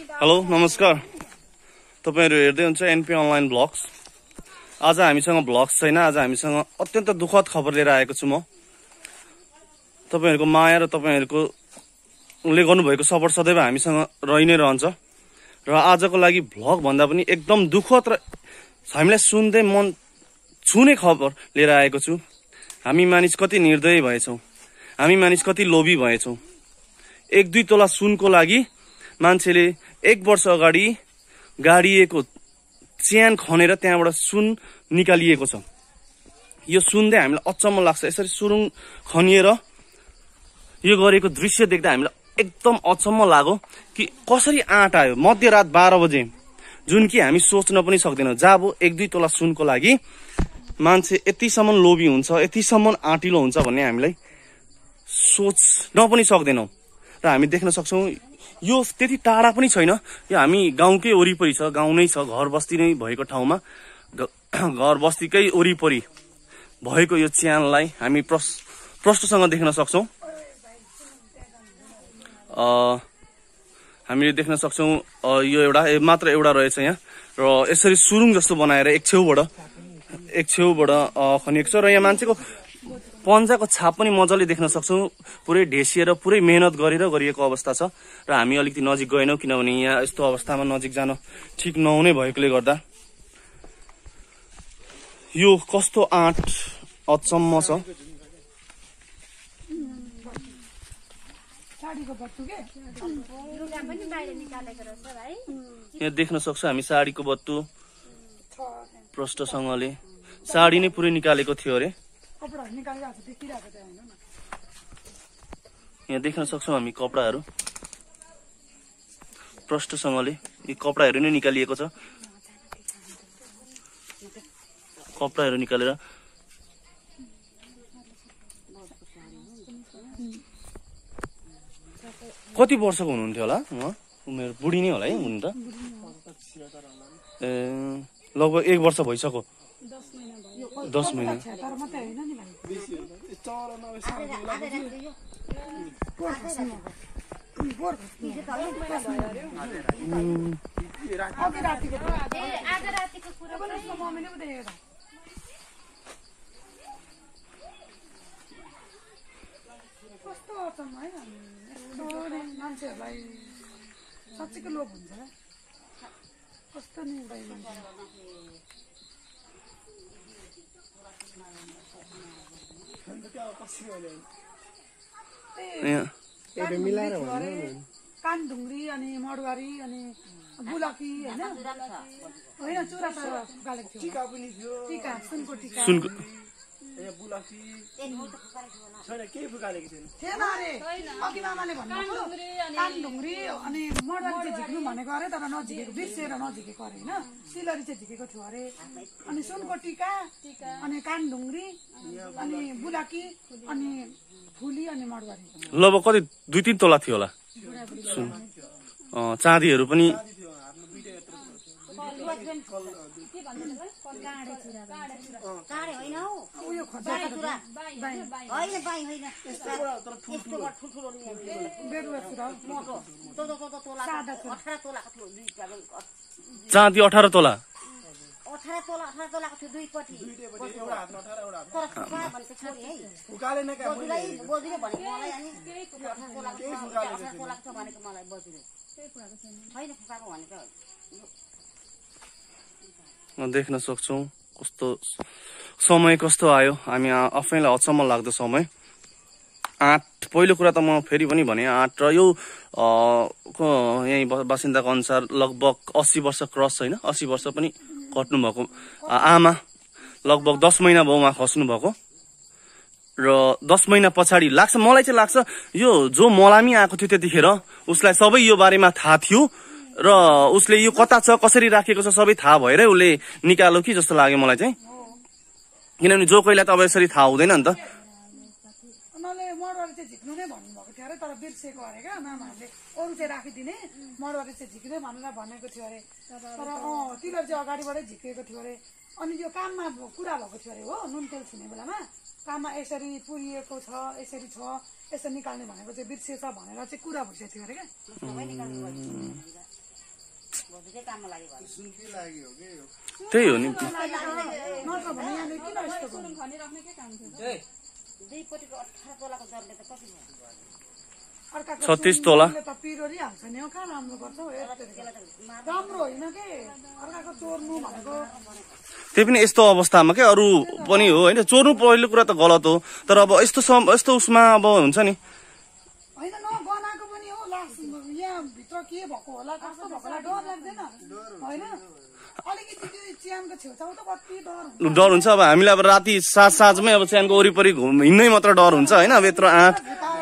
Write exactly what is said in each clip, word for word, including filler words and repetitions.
Hello नमस्कार तपाईहरु हेर्दै हुन्छ एनपी अनलाइन ब्लग्स। आज हामीसँग ब्लग्स छैन, आज हामीसँग अत्यन्त दुखद खबर लिएर आएको छु म। तपाईहरुको माया र तपाईहरुको ले गर्नुभएको सपोर्ट सदैव हामीसँग रहि नै रहन्छ र आजको लागि भ्लग भन्दा पनि एकदम दुखद र हामीलाई सुन्दै मन छुने खबर लिएर आएको छु। हामी मानिस कति निर्दयी भएछौं, हामी मानिस कति लोभी भएछौं। एक दुई तोला सुनको लागि मान्छेले एक वर्ष अगाडि गाडिएको च्यान खनेर त्यहाँबाट सुन निकालिएको छ। यो सुन्दै हामीलाई अचम्म लाग्छ। यसरी सुरुङ खनिएर यो गरेको दृश्य देख्दा हामीलाई एकदम अचम्म लाग्यो कि कसरी आँट आयो मध्यरात बाह्र बजे, जुन कि हामी सोच्न पनि सक्दैनौँ। जाबो एक दुई तोला सुनको लागि मान्छे यतिसम्म लोभी हुन्छ, यतिसम्म आँटिलो हुन्छ भन्ने हामीलाई सोच्न पनि सक्दैनौँ। र हामी देख्न सक्छौँ यो त्यति टाढा पनि छैन, यो हामी गाउँकै वरिपरि छ, गाउँ नै छ, घर बस्ती नै भएको ठाउँमा, घर बस्तीकै वरिपरि भएको यो च्यानलाई हामी प्रश प्रष्टसँग देख्न सक्छौँ। हामीले देख्न सक्छौँ यो एउटा मात्र एउटा रहेछ यहाँ, र यसरी सुरुङ जस्तो बनाएर एक छेउबाट एक छेउबाट खनिएको छ। र यहाँ मान्छेको पन्जाको छाप पनि मजाले देख्न सक्छौँ, पुरै ढेसिएर पुरै मेहनत गरेर गरिएको अवस्था छ। र हामी अलिकति नजिक गएनौँ किनभने यहाँ यस्तो अवस्थामा नजिक जान ठिक नहुने भएकोले गर्दा। यो कस्तो आँट अचम्म छ। यहाँ देख्न सक्छौँ हामी साडीको बत्तु प्रष्टसँगले साडी नै पुरै निकालेको थियो अरे। यहाँ देख्न सक्छौँ हामी कपडाहरू प्रष्टसँगले, यी कपडाहरू नै निकालिएको छ। कपडाहरू निकालेर कति वर्षको हुनुहुन्थ्यो होला उहाँ? उमेर बुढी नै होला है हुनु त। ए लगभग एक वर्ष भइसक्यो, दस महिना। मान्छेहरूलाई साँच्चीको लोभ हुन्छ कस्तो नि कान ढुङ्ग्री अनि मडवारी अनि बुलाकी होइन होइन चुरा फुकालेको थियो, टिका सुनको टिका थिएन अरे। अघि मामाले भन्नुभयो कान ढुङ्ग्री अनि मडवारी चाहिँ झिक्नु भनेको अरे, तर नझिकेको बिर्सेर नझिकेको अरे होइन, सिलरी चाहिँ झिकेको थियो अरे। अनि सुनको टिका अनि कान ढुङ्ग्री अनि बुलाकी अनि फुली अनि मडवारी लगभग कति दुई तिन तोला थियो होला सुन। चाँदीहरू पनि चाँदी अठार तोला देख्न सक्छौँ। कस्तो समय कस्तो आयो, हामी आफैलाई अचम्म लाग्दो समय। आँट पहिलो कुरा त म फेरि पनि भने आँट र यो यहीँ बासिन्दाको अनुसार लगभग अस्सी वर्ष क्रस छैन, अस्सी वर्ष पनि कट्नु भएको आमा लगभग दस महिना भयो उहाँ खस्नु भएको। र दस महिना पछाडि लाग्छ मलाई चाहिँ लाग्छ यो जो मलामी आएको थियो त्यतिखेर उसलाई सबै यो बारेमा थाहा थियो र उसले यो कता छ कसरी राखेको छ सबै थाहा भएरै उसले निकाल्यो कि जस्तो लाग्यो मलाई चाहिँ। किनभने जो कोहीलाई त अब यसरी थाहा हुँदैन नि त। मडवारी चाहिँ झिक्नु नै भन्नुभएको थियो अरे, तर बिर्सेको अरे क्या मामाहरूले, अरू चाहिँ राखिदिने मडवारी चाहिँ झिक्ने भनेर भनेको थियो अरे। तर अँ तिनीहरू चाहिँ अगाडिबाटै झिकेको थियो अरे। अनि यो काममा कुरा भएको थियो अरे हो, नुन तेल छिने बेलामा काममा यसरी पुरिएको छ, यसरी छ, यसो निकाल्ने भनेको चाहिँ बिर्सेछ भनेर चाहिँ कुरा भइसकेको थियो अरे क्या। त्यही हो नि नत्र भने यहाँले किन यस्तो गर्नु? अर्काको छत्तीस तोला सुनले त पिरोरी हाल्छ नि हो, कहाँ राम्रो गर्छ हौ, राम्रो होइन के अर्काको चोर्नु भनेको। त्यही पनि यस्तो अवस्थामा के अरू पनि हो होइन, चोर्नु पहिलो कुरा त गलत हो, तर अब यस्तो सम यस्तो उसमा अब हुन्छ नि होइन न गनाएको पनि हो, लास यहाँ भित्र के भएको होला कस्तो भएको होला डर लाग्दैन होइन? अलिकति त्यो च्यानको छेउछाउ त कति डर हुन्छ। डर हुन्छ। अब हामीलाई अब राति साँझ साँझमै अब च्यानको वरिपरि घुम हिँड्नै मात्र डर हुन्छ होइन, अब यत्रो आँट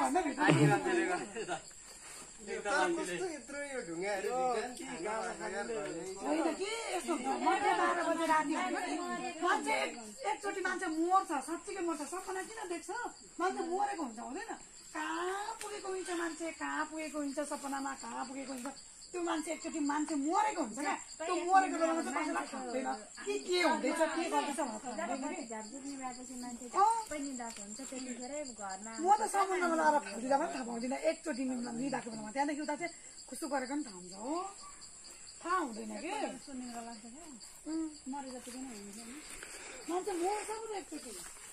मान्छे एकचोटि मान्छे मर्छ, साँच्चीकै मर्छ, सपना किन देख्छ? मान्छे मरेको हुन्छ हुँदैन, कहाँ पुगेको हुन्छ मान्छे, कहाँ पुगेको हुन्छ सपनामा, कहाँ पुगेको हुन्छ त्यो मान्छे एकचोटि मान्छे मरेको हुन्छ क्या, त्यो मरेको बेलामा चाहिँ कसैलाई थाहा हुँदैन कि के हुँदैछ के गर्दैछ भनेर। म त समुद्रमा लगाएर फालिदिँदा पनि थाहा पाउँदिनँ, एकचोटि लिँदाको बेलामा त्यहाँदेखि उता चाहिँ खुसु गरेको पनि थाहा हुन्छ हो, थाहा हुँदैन कि मरे जति पनि हुन्छ मान्छे मर्छ पनि एकचोटि।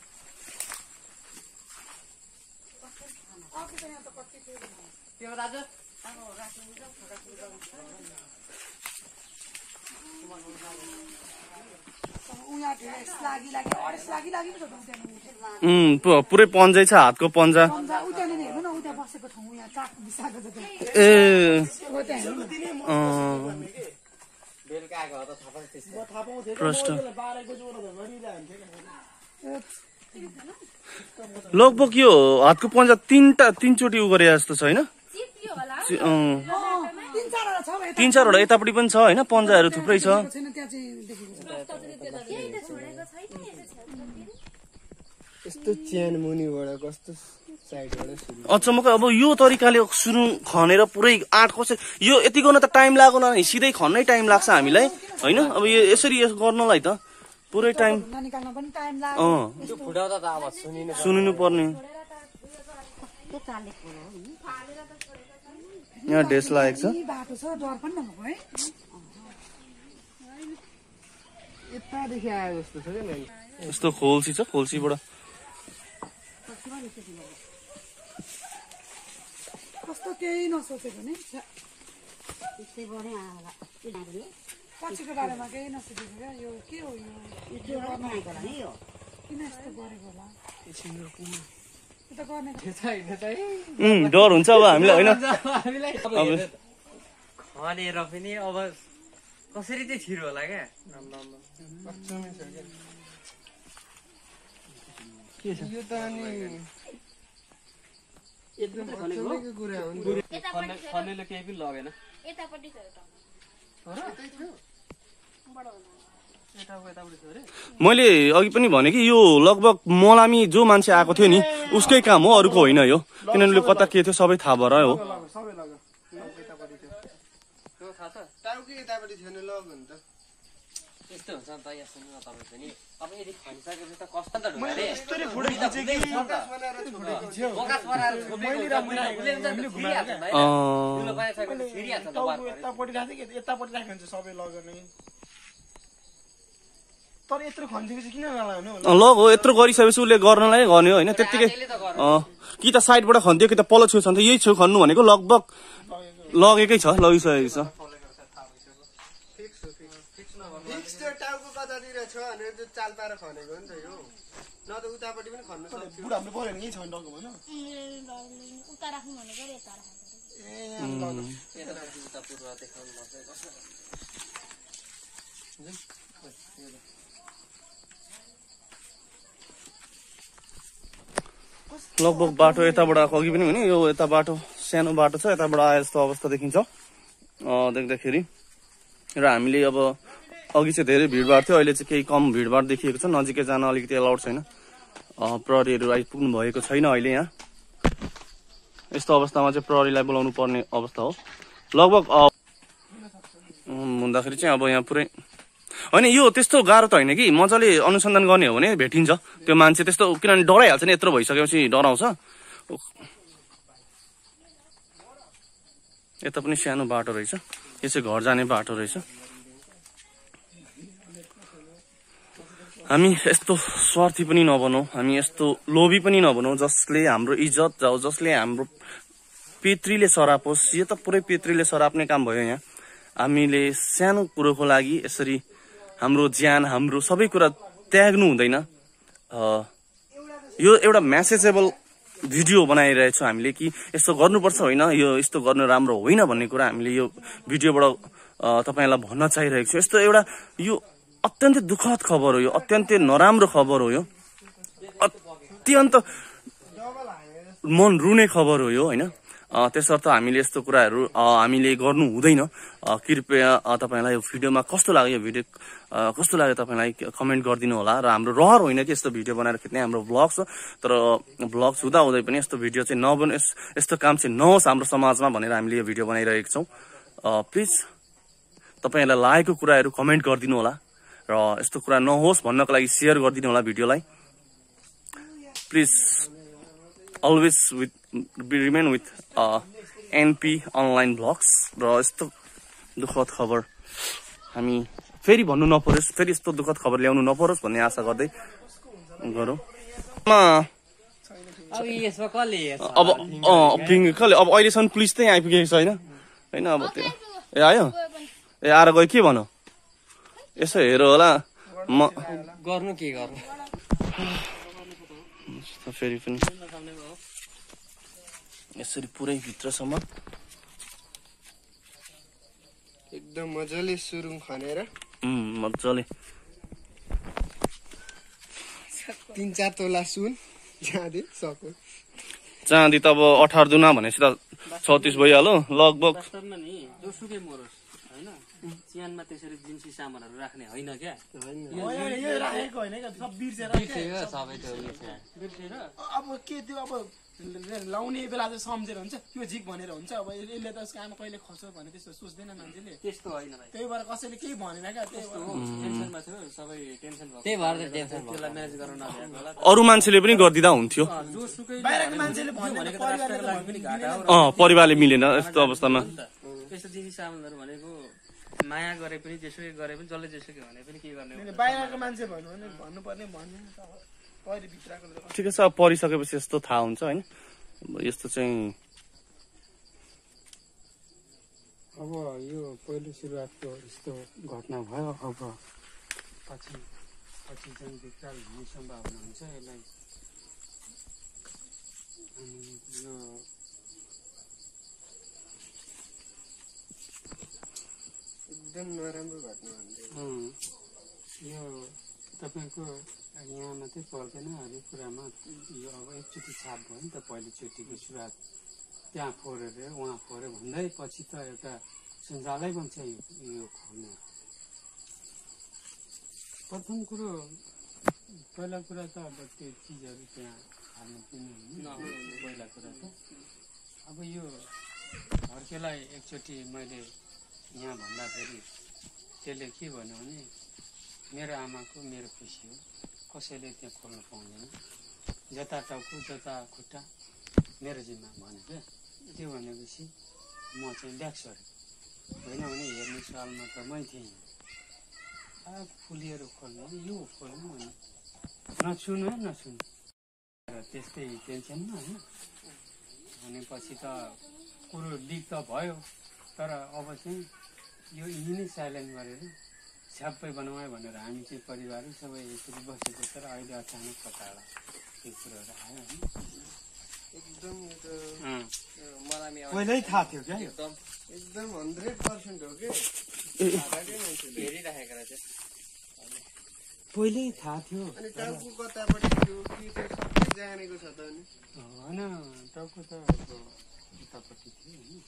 अर्को चाहिँ यहाँ त कति थियो दाजु लागि लागि अडेस लागि लागि पो छ उम् पुरै पन्जै छ, हातको पन्जा। पन्जा उता नि हेर्नु न, उता बसेको ठाउँ यहाँ चाक बिसाएको छ ए प्रष्ट लगभग यो हातको पन्जा तीनटा तीनचोटि उ गरे जस्तो छ होइन, तीन चारवटा यतापट्टि पनि छ होइन, पन्जाहरू थुप्रै छ। अचम्मकै अब यो तरिकाले सुरु खनेर पुरै आठ कसरी यो यति गर्न त टाइम लाग्यो न, सिधै खन्नै टाइम लाग्छ हामीलाई होइन। अब यो यसरी गर्नलाई त पुरै टाइम सुनिनु पर्ने। यहाँ डेस लागेको छ, यस्तो खोल्सी छ, खोल्सीबाट कस्तो केही नसोचेको नि पछिको बारेमा केही नसोचेको क्या, यो के हो यो किन यस्तो गरेको होला, डर हुन्छ अब हामीलाई होइन। खनेर पनि अब कसरी चाहिँ छिरो होला क्या, खनेले केही पनि लगेन। मैले अघि पनि भने कि यो लगभग मलामी जो मान्छे आएको थियो नि उसकै काम हो, अरूको होइन यो, किनभने कता के थियो सबै थाहा भएर हो। यस्तो हुन्छ नि त, यहाँ सुन्नु न तपाईँ पनि अब यदि खनिसकेपछि त कस्तो त ढुङ्गा लग हो, यत्रो गरिसकेपछि उसले गर्नलाई गर्ने होइन, त्यत्तिकै कि त साइडबाट खन्थ्यो कि त पल्लो छेउ छन्थ्यो, यही छेउ खन्नु भनेको लगभग लगेकै छ, लगिसकेको छ। लगभग बाटो यताबाट अघि पनि भने यो यता बाटो सानो बाटो छ, यताबाट आए जस्तो अवस्था देखिन्छ देख्दाखेरि। र हामीले अब अघि चाहिँ धेरै भिडभाड थियो, अहिले चाहिँ केही कम भिडभाड देखिएको छ, नजिकै जान अलिकति एलाउड छैन, प्रहरीहरू आइपुग्नु भएको छैन अहिले यहाँ। यस्तो अवस्थामा चाहिँ प्रहरीलाई बोलाउनु पर्ने अवस्था हो लगभग हुँदाखेरि चाहिँ। अब यहाँ पुरै होइन यो त्यस्तो गाह्रो त होइन कि, मजाले अनुसन्धान गर्ने हो भने भेटिन्छ त्यो मान्छे, त्यस्तो किनभने डराइहाल्छ नि, यत्रो भइसकेपछि डराउँछ। यता पनि सानो बाटो रहेछ, यो चाहिँ घर जाने बाटो रहेछ। हामी यस्तो स्वार्थी पनि नबनौँ, हामी यस्तो लोभी पनि नबनौँ जसले हाम्रो इज्जत जाओ, जसले हाम्रो पितृले सरापोस्। यो त पुरै पितृले सराप्ने काम भयो। यहाँ हामीले सानो कुरोको लागि यसरी हाम्रो ज्यान, हाम्रो सबै कुरा त्याग्नु हुँदैन। यो एउटा मेसेजेबल भिडियो बनाइरहेछौँ हामीले कि यस्तो गर्नुपर्छ, होइन यो यस्तो गर्नु राम्रो होइन भन्ने कुरा हामीले यो भिडियोबाट तपाईँलाई भन्न चाहिरहेको छु। यस्तो एउटा यो अत्यन्तै दुःखद खबर हो, यो अत्यन्तै नराम्रो खबर हो, यो अत्यन्त मन रुने खबर हो यो, होइन। त्यसर्थ हामीले यस्तो कुराहरू हामीले गर्नु हुँदैन। कृपया तपाईँलाई यो भिडियोमा कस्तो लाग्यो, यो भिडियो कस्तो लाग्यो तपाईँलाई कमेन्ट गरिदिनु होला। र हाम्रो रहर होइन कि यस्तो भिडियो बनाएर खिच्ने, हाम्रो भ्लग्स हो, तर भ्लग्स हुँदा हुँदै पनि यस्तो भिडियो चाहिँ नबनोस्, यस्तो काम चाहिँ नहोस् हाम्रो समाजमा भनेर हामीले यो भिडियो बनाइरहेको छौँ। प्लिज तपाईँहरूलाई लागेको कुराहरू कमेन्ट गरिदिनु होला र यस्तो कुरा नहोस् भन्नको लागि सेयर गरिदिनु होला भिडियोलाई। Please always with remain with NP online vlogs. र यस्तो दुःखद खबर हामी फेरि भन्नु नपरोस्, फेरि यस्तो दुःखद खबर ल्याउनु नपरोस् भन्ने आशा गर्दै गरौँ। अब कसले अब अहिलेसम्म पुलिस चाहिँ आइपुगेको छैन, होइन। अब त्यो ए आयो, ए आएर गयो, के भनौँ, यसो हेर होला। म गर्नु के गर्नु फेरि पनि यसरी पुरै भित्रसम्म एकदम मजाले सुरुङ खनेर मजाले तीन चार तोला सुन चाँदी सक्यो। चाँदी त अब अठार दुना भनेपछि त छत्तिस भइहाल्यो लगभग। वास्तवमा नि जोसुकै मरोस्, होइन, चियानमा त्यसरी जिन्सी सामानहरू राख्ने होइन क्या। अब के त्यो अब लाउने बेला चाहिँ सम्झेर हुन्छ, त्यो झिक भनेर हुन्छ। अब यसले त उसको आमा कहिले खस्यो भने त्यस्तो सोच्दैन मान्छेले। त्यस्तो होइन भाइ, त्यही भएर कसैले केही भनेन क्या, त्यही भएर टेन्सनमा थियो, सबै टेन्सन भयो, त्यही भएर टेन्सन त्यसलाई म्यानेज गर्न नभएको होला। अरू मान्छेले पनि गरिदिँदा हुन्थ्यो, जोसुकै बाहिरको मान्छेले भनेको परिवारले त पनि घाटा हो। अँ परिवारले मिलेन यस्तो अवस्थामा। त्यस्तो जिनिस सामानहरू भनेको माया गरे पनि जेसुकै गरे पनि जसले जेसुकै भने पनि के गर्ने हो। बाहिरको मान्छे भन्नु भने भन्नुपर्ने भन्ने परि भित्रको ठिकै छ, परिसकेपछि यस्तो थाहा हुन्छ, होइन। यस्तो चाहिँ अब यो पहिलो सुरुवातको यस्तो घटना भयो। अब पछि पछि चाहिँ विकराल हुने सम्भावना हुन्छ यसलाई। अनि यो एकदम नराम्रो घटना हुन्छ यो तपाईँको यहाँ मात्रै पर्दैन, हरेक कुरामा यो अब एकचोटि छाप भयो नि त। पहिलोचोटिको सुरुवात त्यहाँ फोरेर उहाँ फोऱ्यो भन्दै पछि त एउटा सञ्जालै बन्छ यो खोल्ने। प्रथम कुरो पहिला कुरा त अब त्यो चिजहरू त्यहाँ हाल्नु पनि होइन पहिला कुरा त। अब यो हर्केलाई एकचोटि मैले यहाँ भन्दाखेरि त्यसले के भन्यो भने मेरो आमाको मेरो खुसी हो, कसैले त्यहाँ खोल्न पाउँदैन, जता टाउको जता खुट्टा मेरो जिम्मा भन्यो क्या। त्यो भनेपछि म चाहिँ ल्याक सरेँ, होइन भने हेर्ने सालमा त मै थिएँ। अब फुलीहरू खोल्नु यो खोल्नु भने नछुनु है नछुनु र त्यस्तै टेन्सनमा, होइन। भनेपछि त कुरो लिक त भयो, तर अब चाहिँ यो यही नै साइलेन्ट गरेर छ्याप्पै बनाऊँ भनेर हामी चाहिँ परिवार सबै यसरी बसेको। तर अहिले अचानक कताबाट त्यो कुरोहरू आयो, होइन। एकदम यो त मलाई पहिल्यै थाहा थियो क्या यो एकदम एकदम हन्ड्रेड पर्सेन्ट हो कि हेरिराखेको रहेछ। पहिल्यै थाहा थियो। अनि टाउको कतापट्टि थियो कि त्यो सबै जानेको छ त। अनि होइन टाउको त अब उतापट्टि थियो, होइन।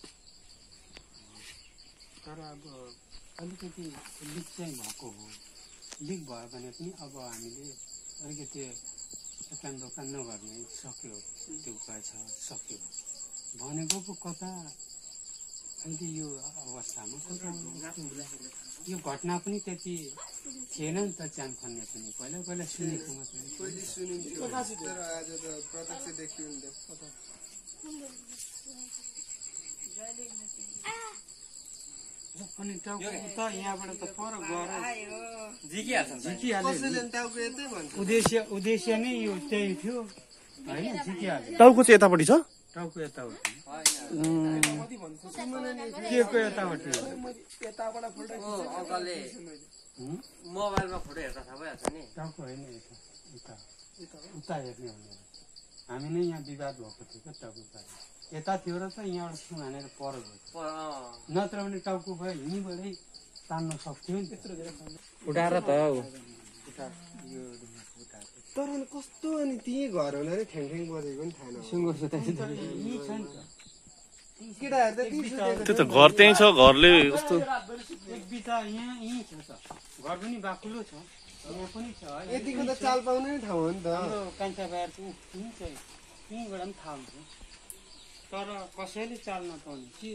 तर अब अलिकति लिक चाहिँ भएको हो। लिक भयो भने पनि अब हामीले अलिकति दोकान दोकान नगर्ने सक्यो, त्यो उपाय छ सक्यो भनेको पो कता अहिले यो अवस्थामा कता यो घटना पनि त्यति थिएन नि त। च्यान खन्ने पनि पहिला पहिला सुनेको मात्रै, पहिले सुनिन्थ्यो, तर आज त प्रत्यक्ष देखियो नि त। अनि टाउको उता यहाँबाट त पर गएर झिकिहाल्छ नि त। झिकिहाल्यो कसैले नि टाउको यतै भन्छ उद्देश्य उद्देश्य नै यो त्यही थियो होइन झिकिहाल्यो टाउको चाहिँ यतापट्टि छ टाउको यताउति उम्, के को यताउति ओ अङ्कलले मोबाइलमा फोटो हेर्दा थाहा भइहाल्छ नि। टाउको होइन यता उता उता हेर्ने भनेर हामी नै यहाँ विवाद भएको थियो क्या टाउको पारि यता थियो र त यहाँबाट सुन हानेर पर गयो पर अँ। नत्र भने टाउको भयो हिँडीबाटै तान्न सक्थ्यो नि त उठाएर त हौ। यो तर अनि कस्तो अनि त्यही घर होला नि ठ्याङ बजेको पनि थाहा नहुँ सुँगुर सुताइ यहीँ छ नि त केटाहरू त त्यही सुतेको त्यो त घर त्यही छ घरले कस्तो एक बिता यहाँ यहीँ छ त घर पनि बाक्लो छ यहाँ पनि छ है। यतिको त चाल पाउने नै ठाउँ हो नि त हाम्रो कान्छा बारको यहीँ छ यहीँबाट पनि थाहा हुन्छ तर कसैले चाल नपाउने के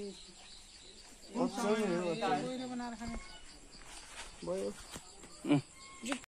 अप्सन हो गहिरो बनाएर खाने भयो